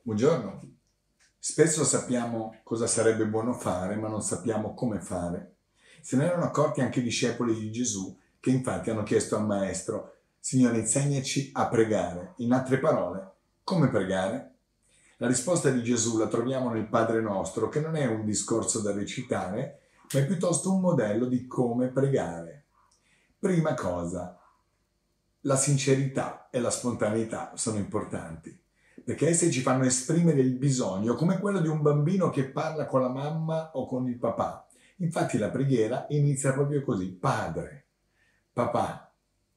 Buongiorno. Spesso sappiamo cosa sarebbe buono fare, ma non sappiamo come fare. Se ne erano accorti anche i discepoli di Gesù, che infatti hanno chiesto al Maestro: Signore, insegnaci a pregare. In altre parole, come pregare? La risposta di Gesù la troviamo nel Padre Nostro, che non è un discorso da recitare, ma è piuttosto un modello di come pregare. Prima cosa, la sincerità e la spontaneità sono importanti, perché esse ci fanno esprimere il bisogno, come quello di un bambino che parla con la mamma o con il papà. Infatti la preghiera inizia proprio così: Padre, papà.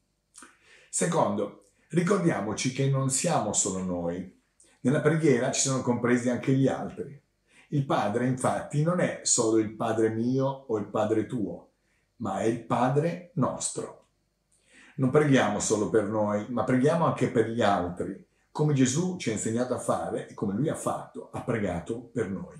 Secondo, ricordiamoci che non siamo solo noi. Nella preghiera ci sono compresi anche gli altri. Il Padre, infatti, non è solo il Padre mio o il Padre tuo, ma è il Padre nostro. Non preghiamo solo per noi, ma preghiamo anche per gli altri, come Gesù ci ha insegnato a fare e come Lui ha fatto, ha pregato per noi.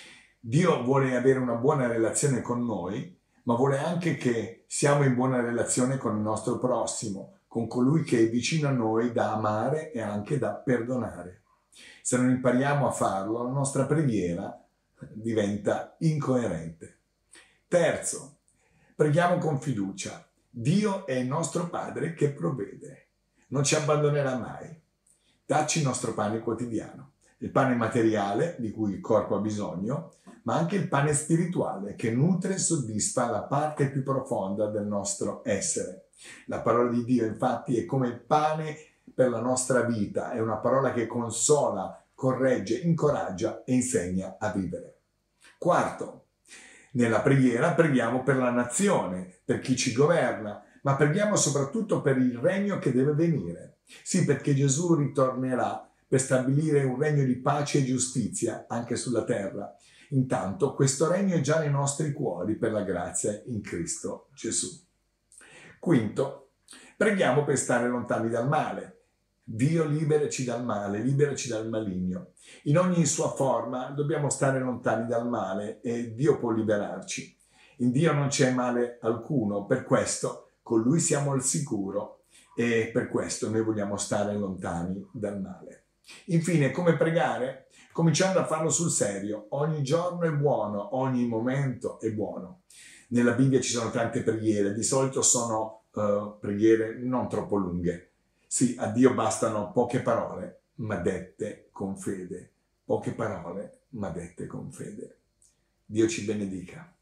Dio vuole avere una buona relazione con noi, ma vuole anche che siamo in buona relazione con il nostro prossimo, con colui che è vicino a noi da amare e anche da perdonare. Se non impariamo a farlo, la nostra preghiera diventa incoerente. Terzo, preghiamo con fiducia. Dio è il nostro Padre che provvede, non ci abbandonerà mai. Dacci il nostro pane quotidiano, il pane materiale di cui il corpo ha bisogno, ma anche il pane spirituale che nutre e soddisfa la parte più profonda del nostro essere. La parola di Dio infatti è come il pane per la nostra vita, è una parola che consola, corregge, incoraggia e insegna a vivere. Quarto, nella preghiera preghiamo per la nazione, per chi ci governa, ma preghiamo soprattutto per il regno che deve venire. Sì, perché Gesù ritornerà per stabilire un regno di pace e giustizia anche sulla terra. Intanto questo regno è già nei nostri cuori per la grazia in Cristo Gesù. Quinto, preghiamo per stare lontani dal male. Dio liberaci dal male, liberaci dal maligno. In ogni sua forma dobbiamo stare lontani dal male e Dio può liberarci. In Dio non c'è male alcuno, per questo con Lui siamo al sicuro e per questo noi vogliamo stare lontani dal male. Infine, come pregare? Cominciando a farlo sul serio. Ogni giorno è buono, ogni momento è buono. Nella Bibbia ci sono tante preghiere, di solito sono preghiere non troppo lunghe. Sì, a Dio bastano poche parole, ma dette con fede. Poche parole, ma dette con fede. Dio ci benedica.